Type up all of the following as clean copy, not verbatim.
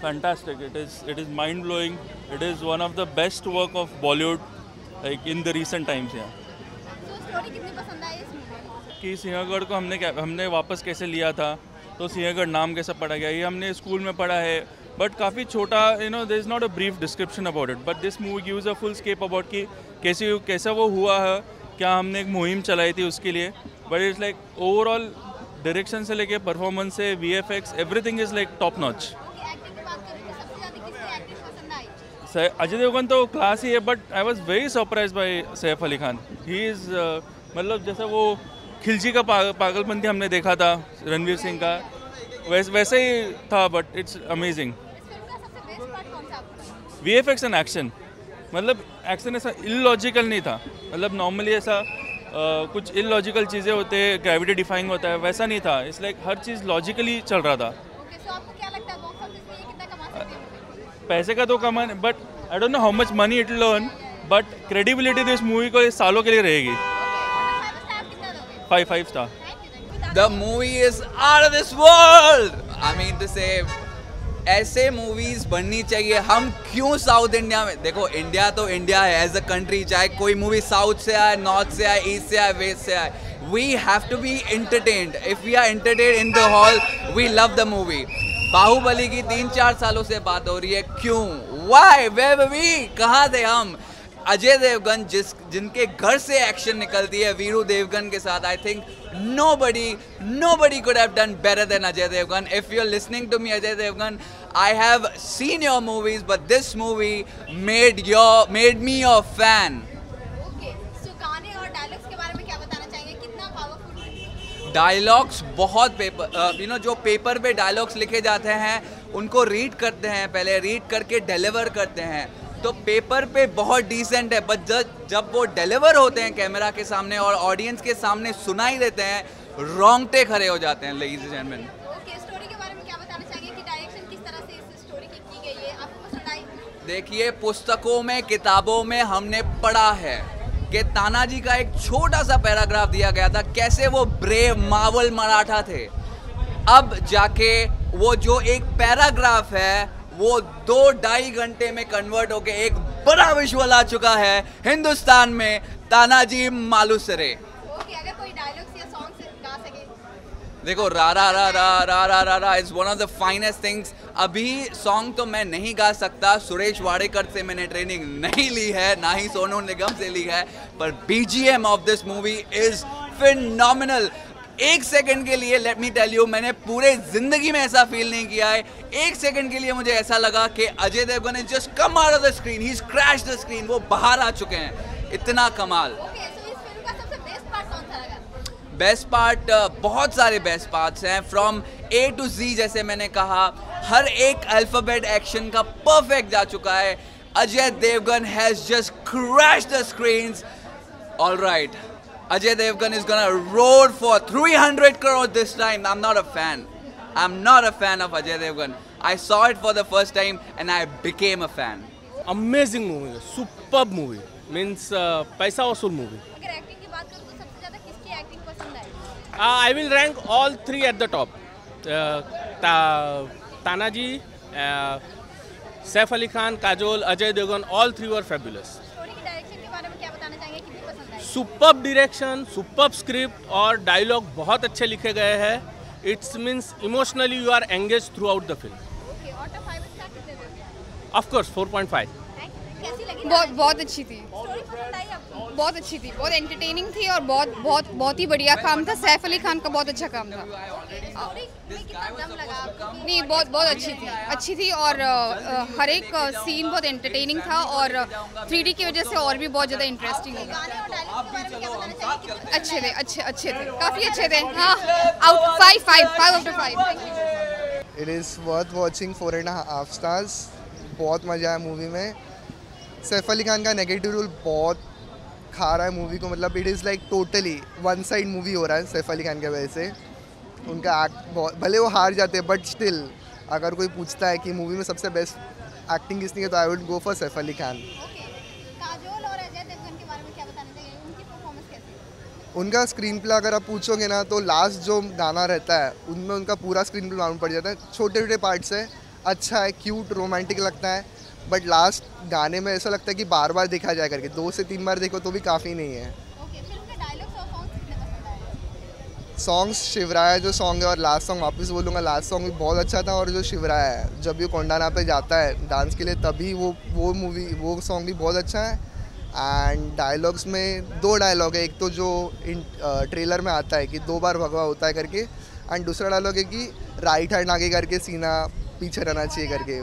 fantastic. It is mind blowing. It is one of the best work of Bollywood like in the recent times. Yeah. तो story कितनी पसंद आई इस movie में? कि सिंहगढ़ को हमने वापस कैसे लिया था, तो सिंहगढ़ नाम कैसे पड़ा गया, ये हमने स्कूल में पढ़ा है, बट काफ़ी छोटा, there is not a brief description about it, but this movie gives a full scape about कि कैसा वो हुआ है, क्या हमने एक मुहिम चलाई थी उसके लिए, but it's like overall direction से लेके परफॉर्मेंस से VFX everything is like top notch. Acting की बात करें तो सबसे ज़्यादा किसकी एक्टिंग पसंद आई? अजय देवगन तो क्लास ही है, but I was very surprise by Saif Ali Khan. He is मतलब जैसे वो खिलजी का पागलपंती हमने देखा था रणवीर सिंह का, वैसे ही था, बट इट्स अमेजिंग। इस फिल्म का सबसे बेस्ट पार्ट कौन सा आपको लगा? VFX एंड एक्शन, मतलब एक्शन ऐसा इलॉजिकल नहीं था, मतलब नॉर्मली ऐसा कुछ इलॉजिकल चीज़ें होते हैं, ग्रेविटी डिफाइंग होता है, वैसा नहीं था। इट्स लाइक हर चीज़ लॉजिकली चल रहा था। ओके, सो आपको क्या लगता है बॉक्स ऑफिस में ये कितना कमा सकती है मूवी? पैसे का तो कमान, but I don't know how much money it will earn, but credibility तो इस मूवी को सालों के लिए रहेगी। Okay, 5 star. The movie is out of this world. I mean to say, ऐसे मूवीज बननी चाहिए। हम क्यों साउथ इंडिया में, देखो इंडिया तो इंडिया है एज अ कंट्री, चाहे कोई मूवी साउथ से आए, नॉर्थ से आए, ईस्ट से आए, वेस्ट से आए, we have to be entertained. If we are entertained in the hall, we love the movie. Baahubali की 3-4 सालों से बात हो रही है, क्यों, वाई, वेयर वर वी, कहाँ थे हम? अजय देवगन जिनके घर से एक्शन निकलती है वीरू देवगन के साथ, I think nobody could have done better than Ajay Devgan. If you're listening to me, Ajay Devgan, I have seen your movies, but this movie made me your fan. Okay, so गाने और dialogues के बारे में क्या बताना चाहेंगे? कितना powerful है? डायलॉग्स बहुत जो पेपर पे डायलॉग्स लिखे जाते हैं उनको रीड करते हैं, पहले रीड करके डिलीवर करते हैं, तो पेपर पे बहुत डिसेंट है, बट जब वो डिलीवर होते हैं कैमरा के सामने और ऑडियंस के सामने सुनाई देते हैं, रोंगटे खड़े हो जाते हैं। Ladies and gentleman, okay, story के बारे में क्या बताना चाहेंगे कि डायरेक्शन किस तरह से इस स्टोरी की गई है, आपको पसंद आई? देखिए, पुस्तकों में, किताबों में हमने पढ़ा है कि तानाजी का एक छोटा सा पैराग्राफ दिया गया था, कैसे वो ब्रेव मावल मराठा थे। अब जाके वो जो एक पैराग्राफ है वो 2-2.5 घंटे में कन्वर्ट होके एक बड़ा विजुअल आ चुका है हिंदुस्तान में, तानाजी मालुसरे। ओके, अगर कोई डायलॉग्स या सॉन्ग गा सके? देखो, रा रा रा रा रा रा रा रा is one of the finest things. अभी सॉन्ग तो मैं नहीं गा सकता, सुरेश वाडेकर से मैंने ट्रेनिंग नहीं ली है, ना ही सोनू निगम से ली है, पर BGM of this movie is phenomenal. एक सेकंड के लिए, लेट मी टेल यू, मैंने पूरे जिंदगी में ऐसा फील नहीं किया है। एक सेकंड के लिए मुझे ऐसा लगा कि Ajay Devgan is just come out of the screen, he crash the screen, वो बाहर आ चुके हैं, इतना कमाल। ओके, सो इस फिल्म का सबसे बेस्ट पार्ट कौन सा लगा? बेस्ट पार्ट, बहुत सारे बेस्ट पार्ट्स हैं, फ्रॉम A to Z, जैसे मैंने कहा, हर एक अल्फाबेट एक्शन का परफेक्ट जा चुका है। Ajay Devgan has just crashed the screens. Alright, Ajay Devgan is gonna roar for 300 crores this time. I'm not a fan. I'm not a fan of Ajay Devgan. I saw it for the first time and I became a fan. Amazing movie, superb movie. Means पैसा वसूल movie. अगर acting की बात करूँ तो सबसे ज़्यादा किसकी एक्टिंग पसंद आई? I will rank all three at the top. Tanaji, Saif Ali Khan, Kajol, Ajay Devgan, all three were fabulous. Story की डायरेक्शन के बारे में क्या बताना चाहेंगे? कितनी पसंद आई? सुपर्ब डायरेक्शन, सुपर्ब स्क्रिप्ट और डायलॉग बहुत अच्छे लिखे गए हैं। It's means emotionally you are engage throughout the film. Okay, out of 5 star कितने दोगे? Of course 4.5। कैसी लगी? बहुत अच्छी थी, स्टोरी पसंद आई आपको? बहुत अच्छी थी, बहुत एंटरटेनिंग थी और बहुत ही बढ़िया काम था। सैफ अली खान का बहुत अच्छा काम था। स्टोरी में कितना दम लगा आपको? नहीं, बहुत अच्छी थी और हर एक सीन बहुत एंटरटेनिंग था और 3D की वजह से और भी बहुत ज़्यादा इंटरेस्टिंग हो गया। गाने और डायलॉग के बारे में क्या बताना चाहेंगे? कितने अच्छे थे, काफ़ी अच्छे थे। हाँ, out 5 out of 5। It is worth watching, 4.5 stars. बहुत मज़ा आया मूवी में। सैफ अली खान का नेगेटिव रोल बहुत खा रहा है मूवी को, मतलब it is like totally one side movie हो रहा है सैफ अली खान की वजह से। उनका एक्ट बहुत, भले वो हार जाते हैं बट स्टिल अगर कोई पूछता है कि मूवी में सबसे बेस्ट एक्टिंग किसने की, तो I would go for Saif Ali Khan. Okay, Kajol और अजय देवगन के बारे में क्या बताना चाहिए? उनकी परफॉर्मेंस कैसी है? उनका स्क्रीन प्ले अगर आप पूछोगे ना तो लास्ट जो गाना रहता है उनमें उनका पूरा स्क्रीन प्ले मालूम पड़ जाता है। छोटे छोटे पार्ट्स है, अच्छा है, क्यूट रोमांटिक लगता है, बट लास्ट गाने में ऐसा लगता है कि बार बार देखा जाए करके, 2 से 3 बार देखो तो भी काफ़ी नहीं है। ओके, फिल्म के डायलॉग्स और सॉन्ग्स कितने पसंद आए? सॉन्ग्स शिवराया जो सॉन्ग है, और लास्ट सॉन्ग वापस बोलूँगा, लास्ट सॉन्ग भी बहुत अच्छा था। और जो शिवराया है जब ये कोंडाना पे जाता है डांस के लिए, तभी वो सॉन्ग भी बहुत अच्छा है। एंड डायलॉग्स में 2 डायलॉग है, एक तो जो ट्रेलर में आता है कि 2 बार भगवा होता है करके, एंड दूसरा डायलॉग है कि राइट हैंड आगे करके सीना पीछे रहना चाहिए करके।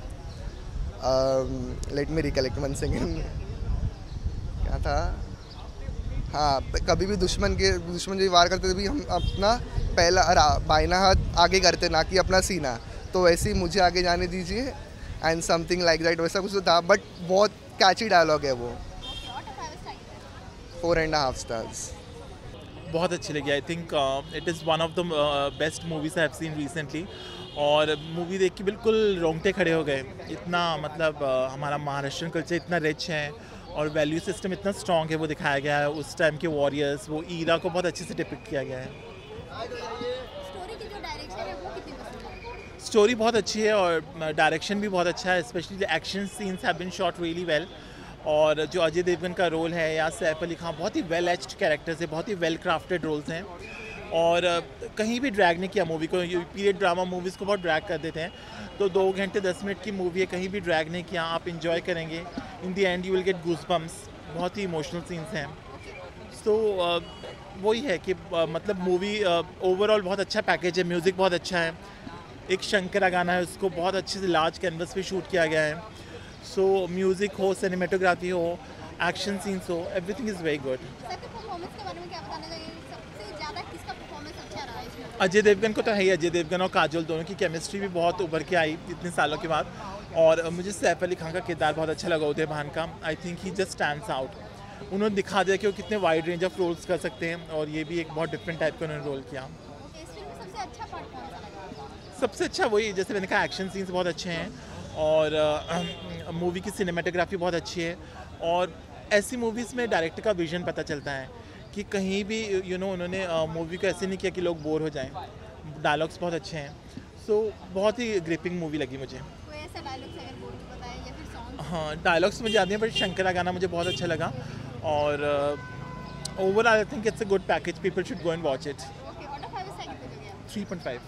लेट मी रिकलेक्ट 1 सेकेंड, क्या था? हाँ, कभी भी दुश्मन जो वार करते भी हम अपना पहला बाइना हाथ आगे करते, ना कि अपना सीना। तो वैसे ही मुझे आगे जाने दीजिए एंड समथिंग लाइक दैट, वैसा कुछ तो था, बट बहुत कैची डायलॉग है वो। 4.5 स्टार्स। बहुत अच्छी लगी। I think it is one of the best movies I have seen recently. और मूवी देख के बिल्कुल रोंगटे खड़े हो गए। इतना मतलब हमारा महाराष्ट्रियन कल्चर इतना रिच है और वैल्यू सिस्टम इतना स्ट्रॉन्ग है, वो दिखाया गया है। उस टाइम के वॉरियर्स, वो ईरा को बहुत अच्छे से डिपिक्ट किया गया है। स्टोरी की जो डायरेक्शन है वो कितनी पसंद आई? स्टोरी बहुत अच्छी है और डायरेक्शन भी बहुत अच्छा है, specially the action scenes have been shot really well. और जो अजय देवगन का रोल है या सैफ अली खान, बहुत ही वेल एज्ड कैरेक्टर्स है, बहुत ही वेल क्राफ्टेड रोल्स हैं। और कहीं भी ड्रैग नहीं किया मूवी को। पीरियड ड्रामा मूवीज़ को बहुत ड्रैग कर देते हैं, तो 2 घंटे 10 मिनट की मूवी है, कहीं भी ड्रैग नहीं किया, आप इंजॉय करेंगे। In the end you will get goosebumps, बहुत ही इमोशनल सीन्स हैं। तो वही है कि मतलब मूवी ओवरऑल बहुत अच्छा पैकेज है, म्यूज़िक बहुत अच्छा है। एक शंकरा गाना है, उसको बहुत अच्छे से लार्ज कैनवस पे शूट किया गया है। सो म्यूज़िक हो, सिनेमेटोग्राफी हो, एक्शन सीन्स हो, एवरीथिंग इज़ वेरी गुड। सबके परफॉर्मेंस के बारे में क्या बताना चाहिए? सबसे ज़्यादा किसका परफॉर्मेंस अच्छा रहा है इसमें? अजय देवगन को तो है ही। अजय देवगन और काजोल दोनों की केमिस्ट्री भी बहुत उभर के आई इतने सालों के बाद। और मुझे सैफ अली खान का किरदार बहुत अच्छा लगा, उदय भान का। I think he just stands out. उन्होंने दिखा दिया कि वो कितने वाइड रेंज ऑफ रोल्स कर सकते हैं, और ये भी एक बहुत डिफरेंट टाइप का उन्होंने रोल किया। ओके, इस फिल्म में सबसे अच्छा पार्ट कौन सा लगा? सबसे अच्छा वही, जैसे मैंने कहा, एक्शन सीन्स बहुत अच्छे हैं और मूवी की सिनेमेटोग्राफी बहुत अच्छी है। और ऐसी मूवीज़ में डायरेक्टर का विजन पता चलता है कि कहीं भी उन्होंने मूवी को ऐसे नहीं किया कि लोग बोर हो जाएं। डायलॉग्स बहुत अच्छे हैं। सो बहुत ही ग्रिपिंग मूवी लगी मुझे। कोई ऐसा डायलॉग्स अगर बोल के बताएं या फिर सॉन्ग? हाँ, डायलॉग्स मुझे याद नहीं, बट शंकरा गाना मुझे बहुत अच्छा लगा। और overall I think it's a good package, people should go and watch it. Okay, out of 5 star कितने दोगे आप? 3.5।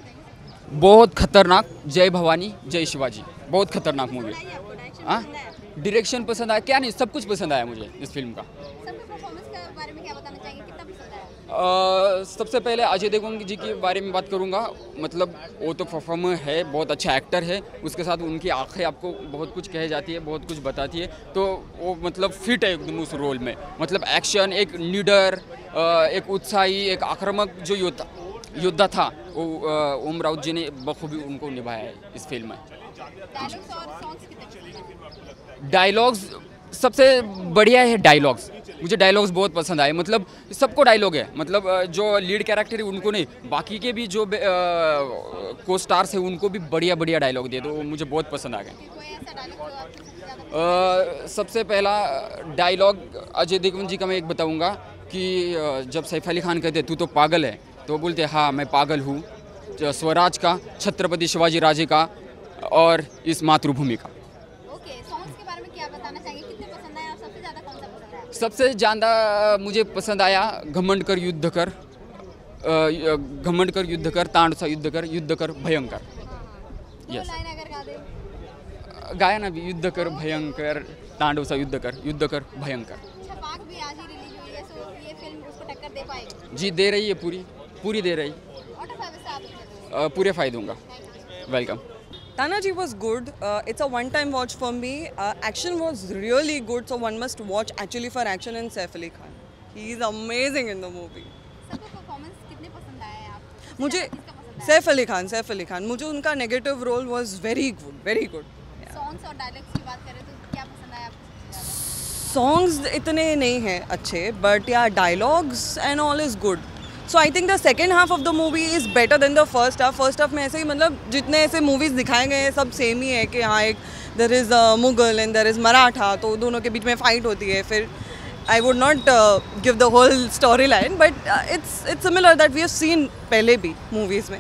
बहुत खतरनाक। जय भवानी जय शिवाजी, बहुत खतरनाक मूवी। बताइए, आपको डायरेक्शन हाँ, पसंद आया? डायरेक्शन पसंद आया, क्या नहीं, सब कुछ पसंद आया मुझे इस फिल्म का। सबके परफॉर्मेंस के बारे में क्या बताना चाहेंगे? कितना पसंद आया? सबसे पहले अजय देवगन जी के बारे में बात करूंगा। मतलब वो तो परफॉर्मर है, बहुत अच्छा एक्टर है, उसके साथ उनकी आंखें आपको बहुत कुछ कह जाती है, बहुत कुछ बताती है। तो वो मतलब फिट है एकदम उस रोल में। मतलब एक्शन, एक लीडर, एक उत्साही, एक आक्रामक जो योद्धा था, वो ओम राउत जी ने बखूबी उनको निभाया है इस फिल्म में। डायलॉग्स और सॉन्ग्स कितने पसंद आए? डायलॉग्स सबसे बढ़िया है। डायलॉग्स, मुझे डायलॉग्स बहुत पसंद आए। मतलब सबको डायलॉग है, मतलब जो लीड कैरेक्टर है उनको नहीं, बाकी के भी जो को स्टार्स है उनको भी बढ़िया बढ़िया डायलॉग दिए, तो मुझे बहुत पसंद आ गए। कोई ऐसा डायलॉग जो आपको सबसे ज़्यादा? सबसे पहला डायलॉग अजय देवगन जी का मैं एक बताऊंगा कि जब सैफ अली खान कहते तू तो पागल है, तो बोलते हाँ मैं पागल हूँ, स्वराज का, छत्रपति शिवाजी राजे का और इस मातृभूमि का। ओके, सॉन्ग्स के बारे में क्या बताना चाहेंगे? कितने पसंद आए और सबसे ज़्यादा कौन सा पसंद आया? सबसे ज़्यादा मुझे पसंद आया घमंड कर युद्ध कर, घमंड कर युद्ध कर, तांड सा युद्ध कर भयंकर। दो यस, लाइन अगर गा दे? गाया ना भी, युद्ध कर भयंकर, तांडव सा युद्ध कर भयंकर। छपाक भी आज ही रिलीज हुई है, सो ये फिल्म उसको टक्कर दे पाएगी? जी दे रही है, पूरी दे रही। आउट ऑफ 5 स्टार आप देते हो? पूरे फायदे दूंगा। Welcome. Tanaji was good. It's a one-time watch for me. Action was really good, so one must watch actually for action and Saif Ali Khan. He is amazing in the movie. सबके performance कितने पसंद आए हैं आप? मुझे किसका पसंद आया? सैफ अली खान मुझे उनका negative role was very good. Songs और डायलॉग्स की बात करें तो क्या पसंद आया आपको? Songs इतने नहीं हैं अच्छे, but yeah, dialogues and all is good. So I think the second half of the movie is better than the first half. First half में ऐसे ही मतलब जितने ऐसे movies दिखाए गए हैं सब सेम ही है कि हाँ एक there is a Mughal and there is Maratha, तो दोनों के बीच में fight होती है। फिर I would not give the whole storyline, but it's similar that we have seen पहले भी movies में।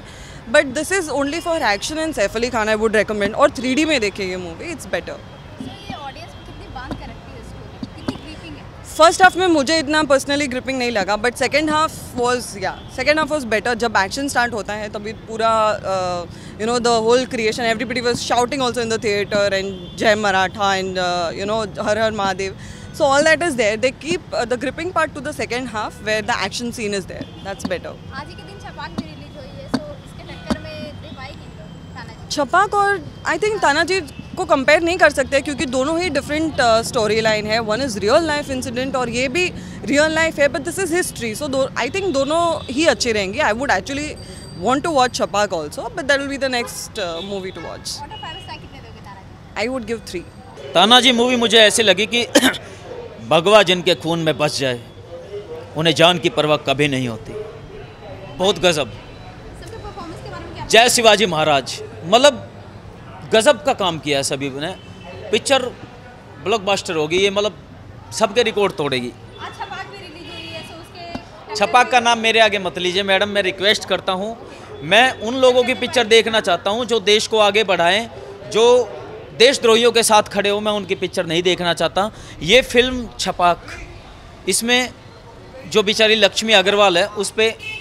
But this is only for action and Saif Ali Khan I would recommend, और 3D में देखिए ये मूवी, इट्स बेटर। ये ऑडियंस में कितनी बांध कर रखती है इसको, कितनी ग्रिपिंग है? फर्स्ट हाफ में मुझे इतना पर्सनली ग्रिपिंग नहीं लगा, but second half was better. जब एक्शन स्टार्ट होता है तभी पूरा you know the whole creation, everybody was shouting also in the theatre and Jai Maratha and you know Har Har Mahadev, so all that is there. They keep the gripping part to the second half where the action scene is there. That's better. आज ही के दिन छपाक भी release हुई है, सो इसके टक्कर में revive Tanaji. छपाक और आई थिंक तानाजी को कंपेयर नहीं कर सकते क्योंकि दोनों ही डिफरेंट स्टोरी लाइन है। वन इज़ रियल लाइफ इंसिडेंट और ये भी रियल लाइफ है, but this is history, so I think दोनों ही अच्छे रहेंगे। I would actually want to watch Chhapaak also, but that will be the next movie to watch. Out of 5 star कितने दोगे Tanaji? I would give 3. Tanaji movie मुझे ऐसी लगी कि भगवा जिनके खून में बस जाए उन्हें जान की परवाह कभी नहीं होती। बहुत गजब। सबके परफॉर्मेंस के बारे में क्या? जय शिवाजी महाराज, मतलब गजब का काम किया है सभी ने। पिक्चर ब्लॉकबस्टर होगी ये, मतलब सबके रिकॉर्ड तोड़ेगी। आज छपाक भी रिलीज हुई है, सो उसके छपाक का नाम मेरे आगे मत लीजिए मैडम, मैं रिक्वेस्ट करता हूँ। मैं उन लोगों की पिक्चर देखना चाहता हूँ जो देश को आगे बढ़ाएं, जो देशद्रोहियों के साथ खड़े हो, मैं उनकी पिक्चर नहीं देखना चाहता। ये फिल्म छपाक, इसमें जो बेचारी लक्ष्मी अग्रवाल है उस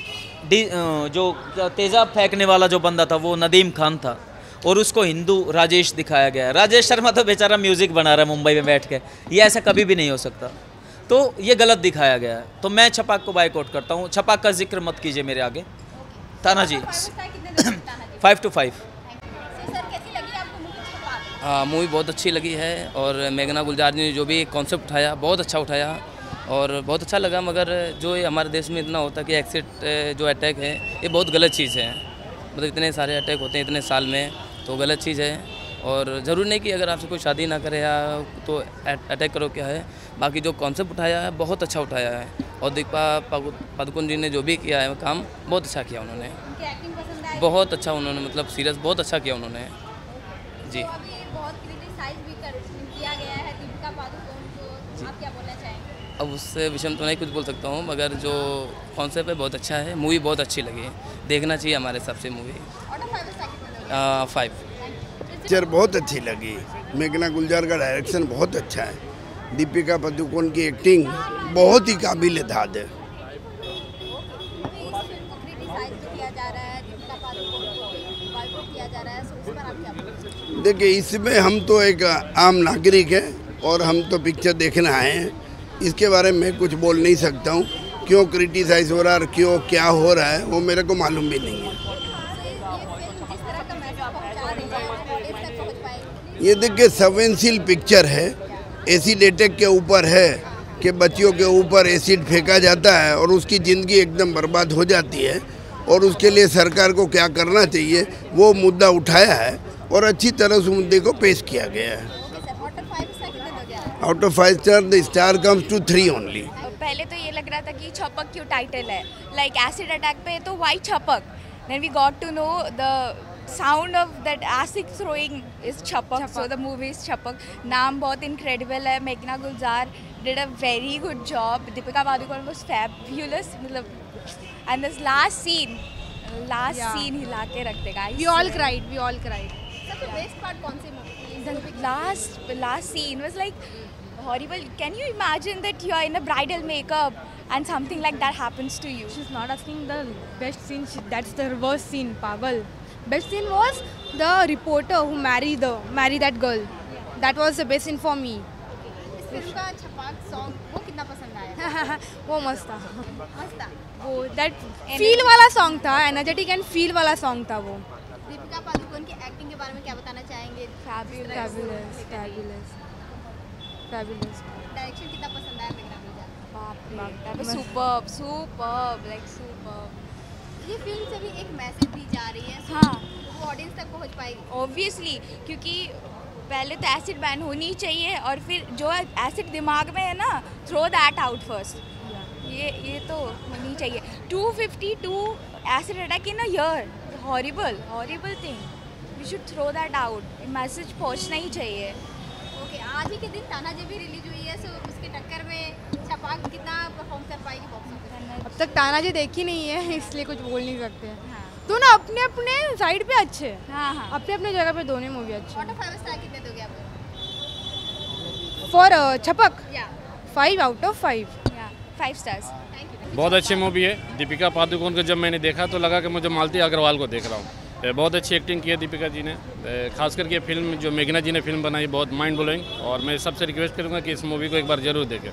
पर जो तेज़ाब फेंकने वाला जो बंदा था वो नदीम खान था, और उसको हिंदू राजेश दिखाया गया है। राजेश शर्मा तो बेचारा म्यूज़िक बना रहा है मुंबई में बैठ के, ये ऐसा कभी भी नहीं हो सकता, तो ये गलत दिखाया गया है। तो मैं छपाक को बायकॉट करता हूँ। छपाक का जिक्र मत कीजिए मेरे आगे। तानाजी 5 to 5। सर कैसी लगी आपको मूवी छपाक? मूवी बहुत अच्छी लगी है, और मेघना गुलजार ने जो भी कॉन्सेप्ट उठाया बहुत अच्छा उठाया और बहुत अच्छा लगा। मगर जो ये हमारे देश में इतना होता है कि एक्सिड जो अटैक है ये बहुत गलत चीज़ है। मतलब इतने सारे अटैक होते हैं इतने साल में, तो गलत चीज़ है। और ज़रूरी नहीं कि अगर आपसे कोई शादी ना करे या तो अटैक करो, क्या है। बाकी जो कॉन्सेप्ट उठाया है बहुत अच्छा उठाया है, और दीपिका पादुकोण जी ने जो भी किया है काम बहुत अच्छा किया उन्होंने। उनकी एक्टिंग पसंद आई? बहुत अच्छा उन्होंने, मतलब सीरियस बहुत अच्छा किया उन्होंने जी। तो अभी बहुत क्रिटिसाइज भी किया गया है दीपिका पादुकोण को, आप क्या बोलना चाहेंगे? अब उससे विषय में तो नहीं कुछ बोल सकता हूँ, मगर जो कॉन्सेप्ट है बहुत अच्छा है। मूवी बहुत अच्छी लगी, देखना चाहिए हमारे हिसाब से मूवी। आउट ऑफ 5 स्टार कितने दोगे? 5। पिक्चर बहुत अच्छी लगी। मेघना गुलजार का डायरेक्शन बहुत अच्छा है। दीपिका पादुकोण की एक्टिंग बहुत ही काबिल दाद है। देखिए इसमें हम तो एक आम नागरिक हैं और हम तो पिक्चर देखने आए हैं, इसके बारे में कुछ बोल नहीं सकता हूँ। क्यों क्रिटिसाइज हो रहा है, क्यों क्या हो रहा है, वो मेरे को मालूम भी नहीं है। ये देखिए संवेदनशील पिक्चर है, एसिड अटैक के ऊपर है कि बच्चियों के ऊपर एसिड फेंका जाता है और उसकी ज़िंदगी एकदम बर्बाद हो जाती है, और उसके लिए सरकार को क्या करना चाहिए वो मुद्दा उठाया है और अच्छी तरह उस मुद्दे को पेश किया गया है। Out of 5 star the star comes to 3 only. पहले तो ये लग रहा था कि छपक क्यों टाइटल है, लाइक एसिड अटैक पे तो why Chhapaak, then we got to know the sound of that acid throwing is Chhapaak, so the movie is Chhapaak. नाम बहुत इनक्रेडिबल है। मेघना Gulzar did a very good job, Deepika Padukone was fabulous, मतलब एंड दिस लास्ट सीन हिला के रख देगा। We all cried. सबसे बेस्ट पार्ट कौन सी movie? The last scene was like horrible. Can you imagine that you are in a bridal makeup and something like that happens to you? She's not asking the best scene. That's the worst scene, pagal. Best scene was the reporter who married that girl. That was the best scene for me. इस film का Chhapaak song वो कितना पसंद आया? वो मस्त था। मस्त था। वो that feel वाला सॉन्ग था, एनर्जेटिक एंड फील वाला सॉन्ग था वो। दीपिका पादुकोण की एक्टिंग के बारे में क्या बताना चाहेंगे? Fabulous. डायरेक्शन कितना पसंद आया मेघना Gulzar? That was superb, like superb. ये फिल्म से भी एक मैसेज दी जा रही है, हाँ, वो ऑडियंस तक पहुंच पाएगी ऑब्वियसली, क्योंकि पहले तो एसिड बैन होनी चाहिए और फिर जो एसिड दिमाग में है ना, थ्रो दैट आउट फर्स्ट। ये तो होनी चाहिए। 252 acid attack in a year, horrible thing, we should throw that out. Message पहुंचना ही चाहिए। ओके, आज ही के दिन तानाजी भी रिलीज हुई है, सो उसके टक्कर में छपाक कितना परफॉर्म कर पाएगी बॉक्स ऑफिस में? अब तक तानाजी देखी नहीं है इसलिए कुछ बोल नहीं सकते हैं। दोनों अपने अपने साइड पे अच्छे हैं, हाँ हाँ। अपने अपने जगह पे दोनों मूवी अच्छे आउट ऑफ 5 स्टार कितने दोगे आप? फॉर छपक या 5 out of 5। 5 स्टार्स। बहुत अच्छी मूवी है। दीपिका पादुकोण को जब मैंने देखा तो लगा कि मुझे मालती अग्रवाल को देख रहा हूँ। बहुत अच्छी एक्टिंग की है दीपिका जी ने, खास करके फिल्म जो मेघना जी ने फिल्म बनाई बहुत माइंड ब्लोइंग, और मैं सबसे रिक्वेस्ट करूँगा कि इस मूवी को एक बार जरूर देखें।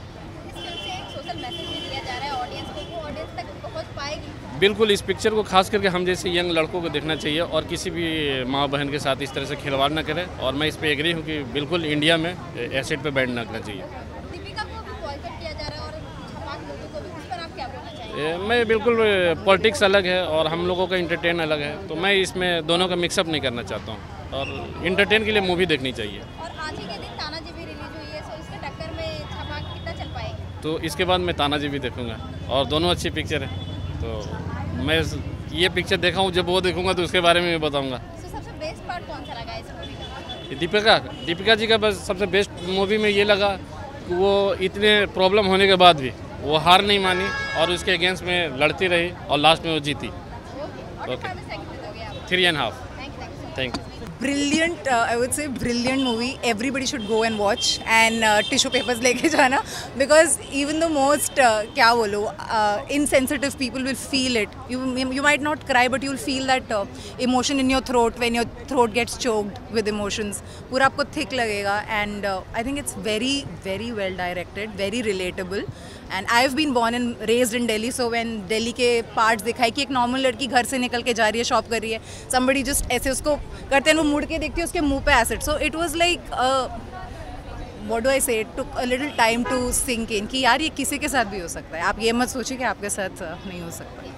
बिल्कुल, इस पिक्चर को खास करके हम जैसे यंग लड़कों को देखना चाहिए और किसी भी माँ बहन के साथ इस तरह से खिलवाड़ न करें, और मैं इस पे एग्री हूँ कि बिल्कुल इंडिया में एसिड पे बैन न करना चाहिए। दीपिका को भी बॉयकॉट किया जा रहा है और छपाक लोगों को भी, उस पर आप क्या बोलना चाहिए? मैं बिल्कुल, पॉलिटिक्स अलग है और हम लोगों का इंटरटेन अलग है, तो मैं इसमें दोनों का मिक्सअप नहीं करना चाहता हूँ, और इंटरटेन के लिए मूवी देखनी चाहिए। और आज ही के दिन तानाजी भी रिलीज हुई है, सो इसके टक्कर में छपाक कितना चल पाएगी? तो इसके बाद मैं तानाजी भी देखूँगा, और दोनों अच्छी पिक्चर है, तो मैं ये पिक्चर देखा हूँ, जब वो देखूँगा तो उसके बारे में भी बताऊँगा। सबसे बेस्ट पार्ट कौन सा लगा इस मूवी दीपिका का? दीपिका जी का बस सबसे बेस्ट मूवी में ये लगा कि वो इतने प्रॉब्लम होने के बाद भी वो हार नहीं मानी और उसके अगेंस्ट में लड़ती रही और लास्ट में वो जीती। Okay, 3.5। Thank you. Brilliant, I would say brilliant movie. Everybody should go and watch and tissue papers लेके जाना, because even the most क्या बोलो insensitive people will feel it. You might not cry, but you'll feel that emotion in your throat when your throat gets choked with emotions. पूरा आपको thick लगेगा, and I think it's very very well directed, very relatable. And I've been born and raised in Delhi, so when Delhi के parts दिखाई कि एक normal लड़की घर से निकल के जा रही है, शॉप कर रही है, somebody just ऐसे उसको करते हैं, वो मुड़ के देखती है, उसके मुंह पे acid. So it was like what do I say, it took a little time to sink in कि यार ये किसी के साथ भी हो सकता है, आप ये मत सोचिए कि आपके साथ नहीं हो सकता.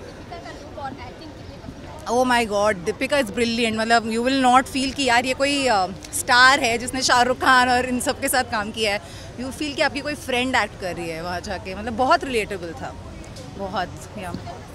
Oh my God, Deepika is brilliant. मतलब यू विल नॉट फील कि यार ये कोई स्टार है जिसने शाहरुख खान और इन सब के साथ काम किया है. यू फील कि आपकी कोई फ्रेंड एक्ट कर रही है वहाँ जाके. मतलब बहुत रिलेटेबल था, बहुत. या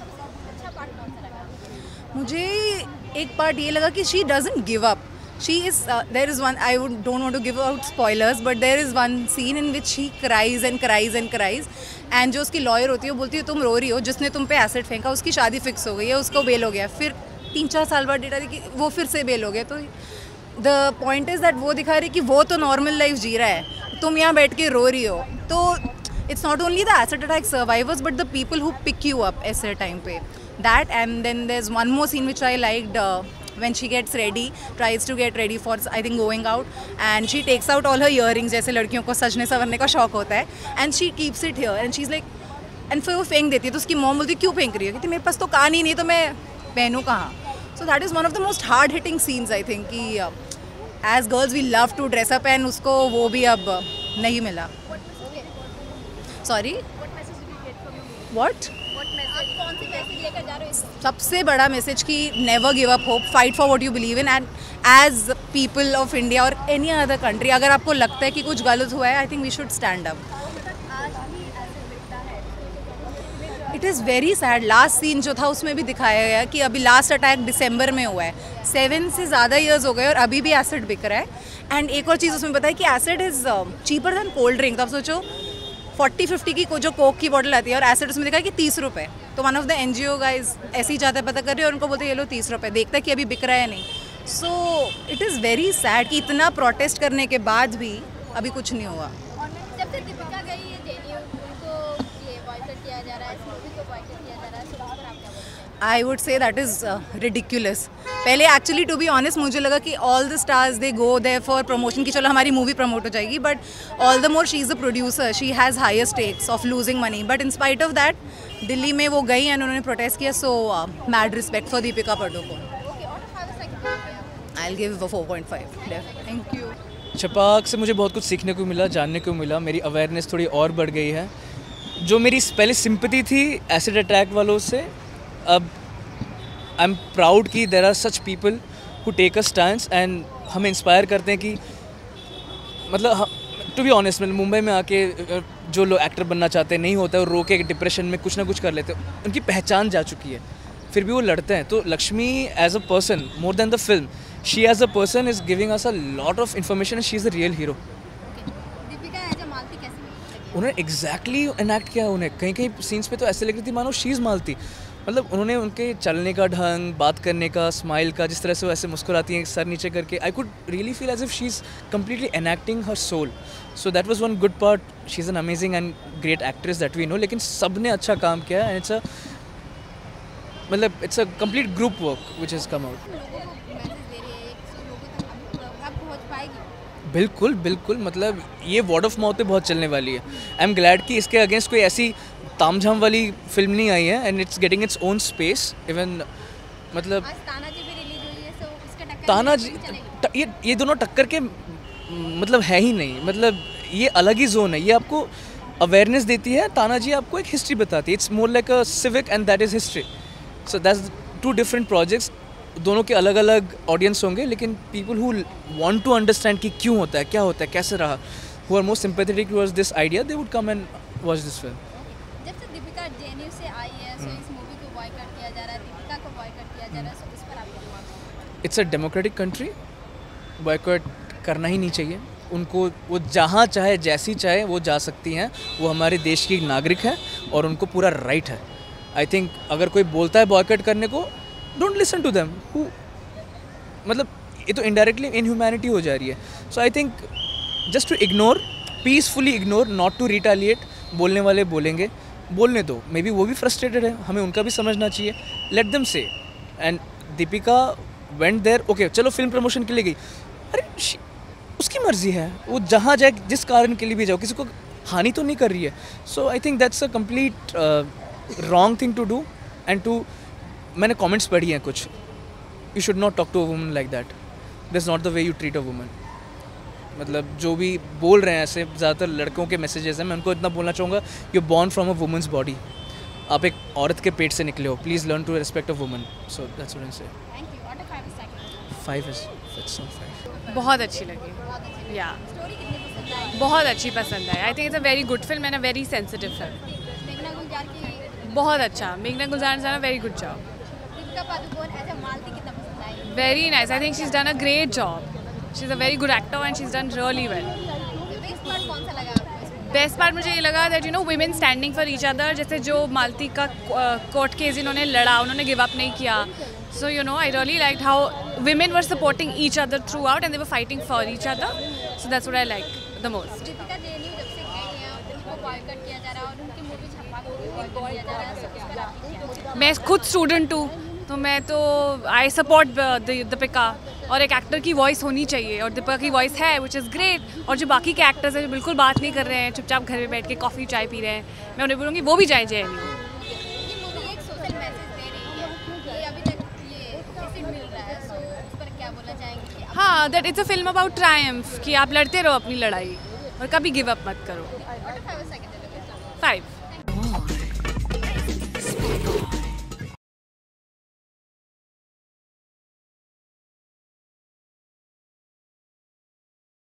मुझे एक पार्ट ये लगा कि she doesn't give up. She is there is one, I don't want to give out spoilers, but there is one scene in which she cries and cries and cries, and जो उसकी lawyer होती है वो बोलती है तुम रो रही हो, जिसने तुम पे एसिड फेंका उसकी शादी फिक्स हो गई है, उसको बेल हो गया. फिर 3-4 साल बाद डेटा कि वो फिर से बेल हो गया. तो द पॉइंट इज़ दैट वो दिखा रही कि वो तो नॉर्मल लाइफ जी रहा है, तुम यहाँ बैठ के रो रही हो. तो it's not only the acid attack survivors but the people who pick you up ऐसे टाइम पे. That and then there is one more scene which I liked when she gets ready, tries to get ready for I think going out, and she takes out all her earrings, जैसे लड़कियों को सजने संवरने का शौक होता है, and she keeps it here and she's like, and फिर वो फेंक देती है. तो उसकी मॉम बोलती क्यों फेंक रही है, कहती मेरे पास तो कान ही नहीं, तो मैं पहनूँ कहाँ. So that is one of the most hard hitting scenes I think कि as girls we love to dress up and उसको वो भी अब नहीं मिला. Sorry? What? सबसे बड़ा मैसेज कि never give up hope, fight for what you believe in, and as people of India और एनी अदर कंट्री अगर आपको लगता है कि कुछ गलत हुआ है, I think we should stand up. It is very sad. Last scene जो था उसमें भी दिखाया गया कि अभी लास्ट अटैक दिसंबर में हुआ है, 7 से ज़्यादा ईयर्स हो गए और अभी भी एसिड बिक रहा है. एंड एक और चीज़ उसमें बताया कि acid is cheaper than cold drink. तो आप सोचो 40-50 की जो कोक की बॉटल आती है और एसिड उसमें देखा कि 30 रुपये. तो one of the NGO guys ऐसे ही जाता है, पता कर रहे हैं और उनको बोलते हैं ये लो 30 रुपये, देखता है कि अभी बिक रहा है नहीं. So it is very sad कि इतना प्रोटेस्ट करने के बाद भी अभी कुछ नहीं हुआ. जब से दीपिका गई है JNU, उनको ये बॉयकॉट किया जा रहा है, इस मूवी को बॉयकॉट किया जा रहा है, सो उस पर आप क्या बोलते हैं? I would say that is ridiculous. पहले एक्चुअली टू बी ऑनेस्ट मुझे लगा कि all the stars they go there for promotion, कि चलो हमारी मूवी प्रमोट हो जाएगी, but all the more she is a producer, she has higher stakes of losing money. But in spite of that Delhi में वो गई एंड उन्होंने protest किया. So mad respect for Deepika Padukone. I will give 4.5. Thank you. Chhapaak से मुझे बहुत कुछ सीखने को मिला, जानने को मिला. मेरी अवेयरनेस थोड़ी और बढ़ गई है. जो मेरी पहले सिंपैथी थी एसिड अटैक वालों से, अब आई एम प्राउड कि there are such people who take a stand and हमें इंस्पायर करते हैं कि मतलब टू बी ऑनेस्ट मतलब मुंबई में आके जो लोग एक्टर बनना चाहते हैं नहीं होता है, वो रो के डिप्रेशन में कुछ ना कुछ कर लेते हैं. उनकी पहचान जा चुकी है, फिर भी वो लड़ते हैं. तो Laxmi as a person more than the film, she as a person is giving us a lot of information and she is a real hero. उन्होंने एग्जैक्टली इनैक्ट किया. उन्हें कहीं कहीं सीन्स पे तो ऐसे लग रही थी मानो शी इज़ मालती. मतलब उन्होंने उनके चलने का ढंग, बात करने का, स्माइल का, जिस तरह से वो ऐसे मुस्कुराती हैं सर नीचे करके, I could really feel as if she is completely enacting her soul. So that was one good part. She is an amazing and great actress that we know. लेकिन सब ने अच्छा काम किया and it's a complete group work which has come out. बिल्कुल बिल्कुल, मतलब ये वर्ड ऑफ माउथ पे बहुत चलने वाली है. आई एम ग्लैड कि इसके अगेंस्ट कोई ऐसी तामझाम वाली फिल्म नहीं आई है and it's getting its own space. Even मतलब तानाजी, ये दोनों टक्कर के मतलब है ही नहीं. मतलब ये अलग ही जोन है. ये आपको अवेयरनेस देती है, तानाजी आपको एक हिस्ट्री बताती है. It's more like a civic and that is history. So that's two different projects. दोनों के अलग अलग ऑडियंस होंगे, लेकिन people who want to understand कि क्यों होता है, क्या होता है, कैसे रहा, who are more sympathetic towards this idea, they would come and watch this film. जब से दीपिका जेएनयू से आई है, सो इस मूवी को बॉयकॉट किया जा रहा है, दीपिका को बॉयकॉट किया जा रहा है, सो इस पर आप क्या मानते हैं? It's a democratic country. Boycott करना ही नहीं चाहिए उनको. वो जहाँ चाहे, जैसी चाहे वो जा सकती हैं. वो हमारे देश की नागरिक है और उनको पूरा राइट है. आई थिंक अगर कोई बोलता है बॉयकॉट करने को, डोंट लिसन टू देम. मतलब ये तो इनडायरेक्टली इनह्यूमैनिटी हो जा रही है. So I think just to ignore, peacefully ignore, not to retaliate. बोलने वाले बोलेंगे, बोलने दो. मे बी वो भी फ्रस्ट्रेटेड है, हमें उनका भी समझना चाहिए. Let them say. And Deepika went there, okay चलो फिल्म प्रमोशन के लिए गई. अरे उसकी मर्जी है, वो जहाँ जाए, जिस कारण के लिए भी जाओ, किसी को हानि तो नहीं कर रही है. So I think that's a complete wrong thing to do. And two, मैंने कमेंट्स पढ़ी हैं कुछ, you should not talk to a woman like that. That is not the way you treat a woman. मतलब जो भी बोल रहे हैं ऐसे, ज़्यादातर लड़कों के मैसेजेस हैं. मैं उनको इतना बोलना चाहूँगा, you born from a women's body. आप एक औरत के पेट से निकले हो. Please learn to respect a woman. So that's what I say. 5 is it's not 5. बहुत अच्छी लगी. या बहुत अच्छी पसंद है. I think it's a very good film and a very sensitive film. बहुत अच्छा. मेघना गुलजार ने very good job. Very nice. I think she is done a great job. She is a very good actor and she is done really well. Best part मुझे ये लगा that you know women standing for each other. जैसे जो मालती का court case इन्होंने लड़ा, उन्होंने give up नहीं किया. So you know, I really liked how women were supporting each other throughout and they were fighting for each other. So that's what I liked the most. Deepika JNU जब से गई हैं, उनको बॉयकॉट किया जा रहा है और उनकी मूवी छपा को भी बॉयकॉट किया जा रहा है. सो इस पर आप क्या? मैं खुद स्टूडेंट हूँ, तो मैं तो आई सपोर्ट दीपिका. और एक एक्टर की वॉइस होनी चाहिए और दीपिका की वॉइस है, विच इज़ ग्रेट. और जो बाकी के एक्टर्स हैं जो बिल्कुल बात नहीं कर रहे हैं, चुपचाप घर में बैठ के कॉफ़ी चाय पी रहे हैं, मैं उन्हें बोलूँगी वो भी जाए जेएनयू. हाँ, that it's a film about triumph, कि आप लड़ते रहो अपनी लड़ाई और कभी गिव अप मत करो. 5